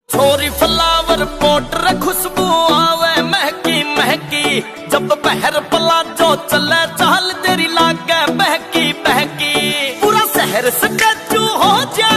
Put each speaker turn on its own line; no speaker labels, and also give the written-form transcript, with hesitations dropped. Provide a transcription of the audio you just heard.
छोरी flower powder खुशबू आवे महकी महकी, जब बहर प्लाजो चले चाल तेरी लागे बहकी बहकी। पूरा शहर स्टैचू हो जाए